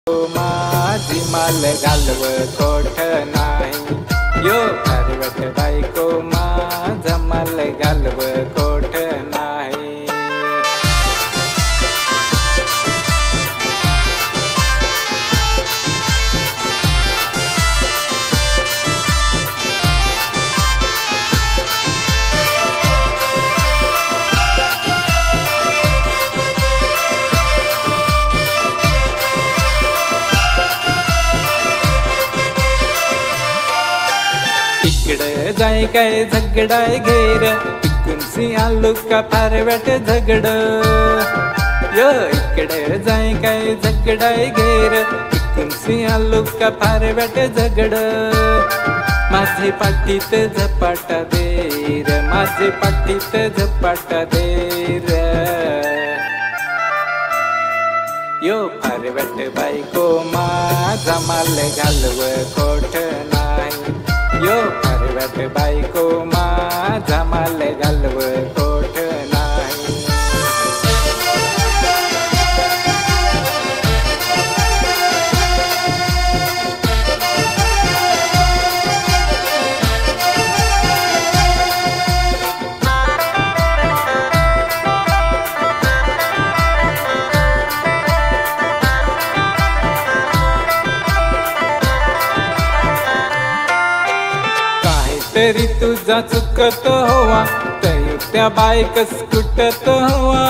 माझी माल घालव कोठ नाही, यो फारवट बायको माझा माल घालव कोठ नाही. इकडे जाय काय झगडाय घेर, पिकून आलू का फारवट झगड. यो इकडे जाय काय झगडाय घेर, पिकून आलू का फारवट झगड. माझे पाठीत झपाटा देर, माझे पाठीत झपाटा देर. यो फारवट बायको माझा माल घालव कोठ नाही, यो फारवट बायको माझा माल घालव कोठ नाही. तरी तुझा चुकत हवा, तरी त्या बायकस कुटत हवा.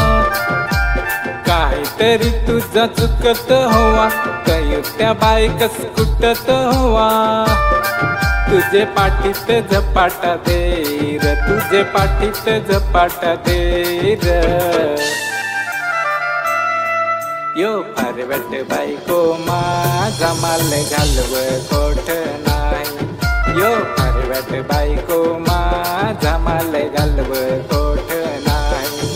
काहीतरी तुझा चुकत हवा, तरी त्या बायकस कुटत हवा. तुझे पाठीत झपाटा देर, तुझे पाठीत झपाटा देर. यो फारवट बायको माझा माल घालव कोठ नाही, यो फारवट बायको माझा माल घालव कोठ नाही.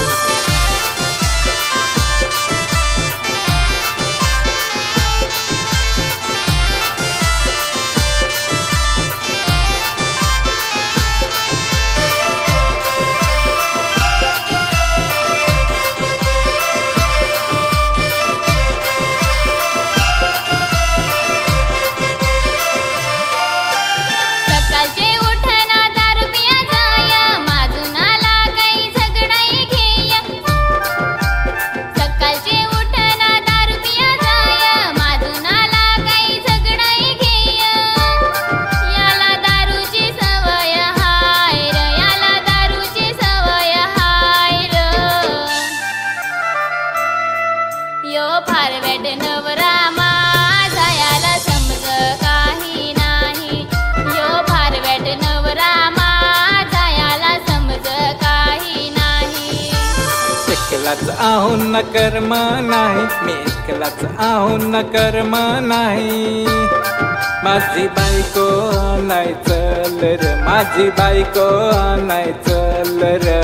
यो फारवट नवरा माझा याला समज काही नाही, यो फारवट नवरा माझा याला समज काही नाही. एकलाच आहो न कर्म नाही, मी एकलाच आहो न कर्म नाही. माझी बायको नाही चल र, माझी बायको नाही चल र.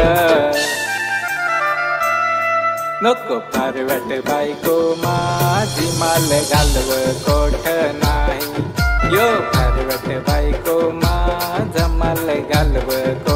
नको फारवट बायको माझी माल घालव कोठ नाही, यो फारवट बायको माझा माल घालव.